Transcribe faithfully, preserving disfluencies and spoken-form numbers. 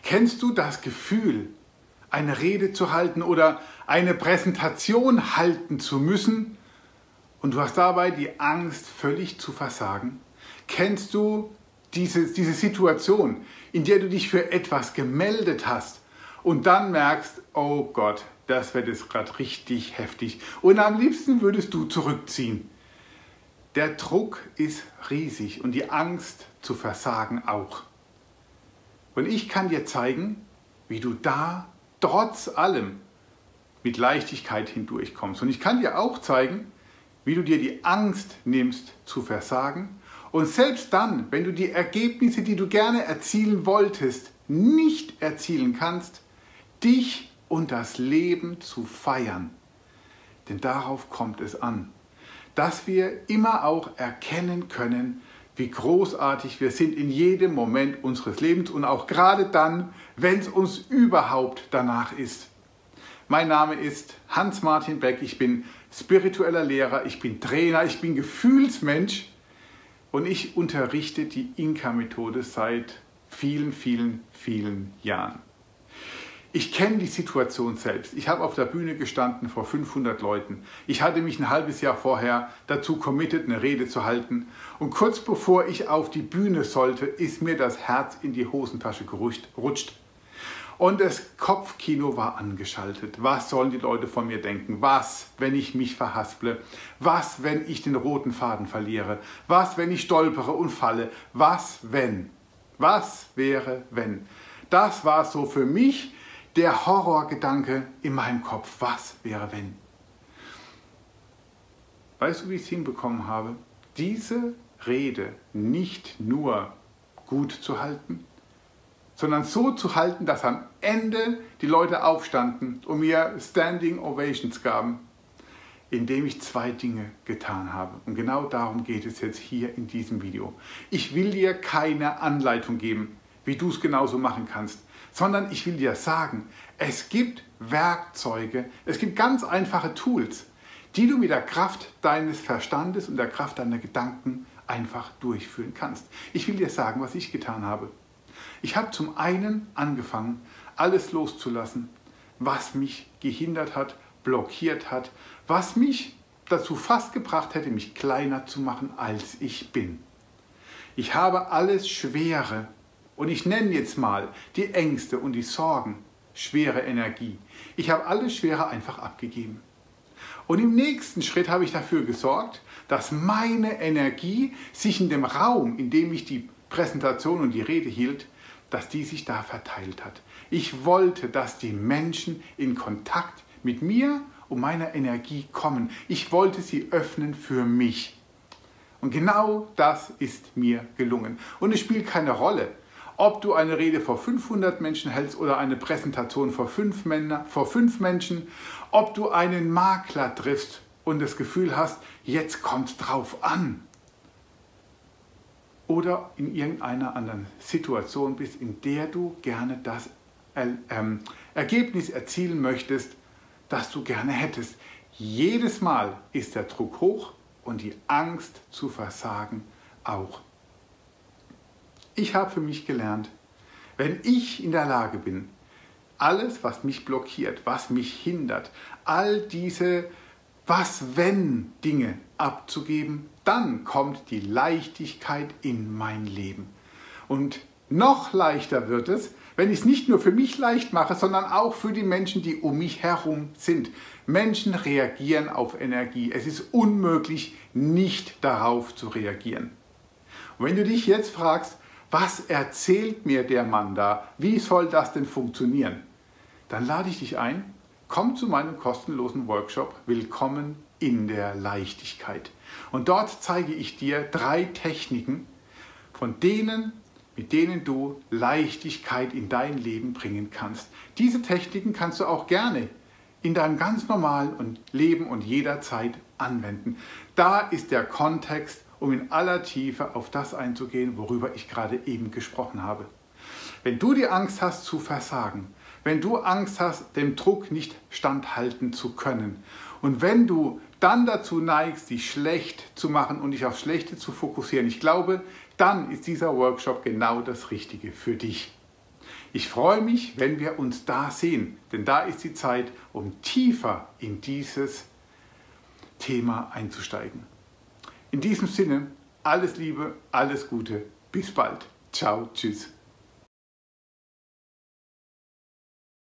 Kennst du das Gefühl, eine Rede zu halten oder eine Präsentation halten zu müssen und du hast dabei die Angst, völlig zu versagen? Kennst du diese, diese Situation, in der du dich für etwas gemeldet hast und dann merkst, oh Gott, das wird jetzt gerade richtig heftig und am liebsten würdest du zurückziehen? Der Druck ist riesig und die Angst zu versagen auch. Und ich kann dir zeigen, wie du da trotz allem mit Leichtigkeit hindurchkommst. Und ich kann dir auch zeigen, wie du dir die Angst nimmst zu versagen und selbst dann, wenn du die Ergebnisse, die du gerne erzielen wolltest, nicht erzielen kannst, dich und das Leben zu feiern. Denn darauf kommt es an, dass wir immer auch erkennen können, wie großartig wir sind in jedem Moment unseres Lebens und auch gerade dann, wenn es uns überhaupt danach ist. Mein Name ist Hans-Martin Beck, ich bin spiritueller Lehrer, ich bin Trainer, ich bin Gefühlsmensch und ich unterrichte die Inka-Methode seit vielen, vielen, vielen Jahren. Ich kenne die Situation selbst. Ich habe auf der Bühne gestanden vor fünfhundert Leuten. Ich hatte mich ein halbes Jahr vorher dazu committed, eine Rede zu halten. Und kurz bevor ich auf die Bühne sollte, ist mir das Herz in die Hosentasche gerutscht. Und das Kopfkino war angeschaltet. Was sollen die Leute von mir denken? Was, wenn ich mich verhasple? Was, wenn ich den roten Faden verliere? Was, wenn ich stolpere und falle? Was, wenn? Was wäre, wenn? Das war so für mich der Horrorgedanke in meinem Kopf. Was wäre, wenn? Weißt du, wie ich es hinbekommen habe? Diese Rede nicht nur gut zu halten, sondern so zu halten, dass am Ende die Leute aufstanden und mir Standing Ovations gaben, indem ich zwei Dinge getan habe. Und genau darum geht es jetzt hier in diesem Video. Ich will dir keine Anleitung geben, wie du es genauso machen kannst, sondern ich will dir sagen, es gibt Werkzeuge, es gibt ganz einfache Tools, die du mit der Kraft deines Verstandes und der Kraft deiner Gedanken einfach durchführen kannst. Ich will dir sagen, was ich getan habe. Ich habe zum einen angefangen, alles loszulassen, was mich gehindert hat, blockiert hat, was mich dazu fast gebracht hätte, mich kleiner zu machen, als ich bin. Ich habe alles Schwere, und ich nenne jetzt mal die Ängste und die Sorgen, schwere Energie. Ich habe alles Schwere einfach abgegeben. Und im nächsten Schritt habe ich dafür gesorgt, dass meine Energie sich in dem Raum, in dem ich die Präsentation und die Rede hielt, dass die sich da verteilt hat. Ich wollte, dass die Menschen in Kontakt mit mir und meiner Energie kommen. Ich wollte sie öffnen für mich. Und genau das ist mir gelungen. Und es spielt keine Rolle, ob du eine Rede vor fünfhundert Menschen hältst oder eine Präsentation vor fünf, Männer, vor fünf Menschen, ob du einen Makler triffst und das Gefühl hast, jetzt kommt es drauf an. Oder in irgendeiner anderen Situation bist, in der du gerne das ähm, Ergebnis erzielen möchtest, das du gerne hättest. Jedes Mal ist der Druck hoch und die Angst zu versagen auch. Ich habe für mich gelernt, wenn ich in der Lage bin, alles, was mich blockiert, was mich hindert, all diese Was-wenn-Dinge abzugeben, dann kommt die Leichtigkeit in mein Leben. Und noch leichter wird es, wenn ich es nicht nur für mich leicht mache, sondern auch für die Menschen, die um mich herum sind. Menschen reagieren auf Energie. Es ist unmöglich, nicht darauf zu reagieren. Und wenn du dich jetzt fragst, was erzählt mir der Mann da? Wie soll das denn funktionieren? Dann lade ich dich ein, komm zu meinem kostenlosen Workshop Willkommen in der Leichtigkeit. Und dort zeige ich dir drei Techniken, von denen, mit denen du Leichtigkeit in dein Leben bringen kannst. Diese Techniken kannst du auch gerne in deinem ganz normalen Leben und jederzeit anwenden. Da ist der Kontext, um in aller Tiefe auf das einzugehen, worüber ich gerade eben gesprochen habe. Wenn du die Angst hast zu versagen, wenn du Angst hast, dem Druck nicht standhalten zu können und wenn du dann dazu neigst, dich schlecht zu machen und dich auf Schlechte zu fokussieren, ich glaube, dann ist dieser Workshop genau das Richtige für dich. Ich freue mich, wenn wir uns da sehen, denn da ist die Zeit, um tiefer in dieses Thema einzusteigen. In diesem Sinne, alles Liebe, alles Gute, bis bald. Ciao, tschüss.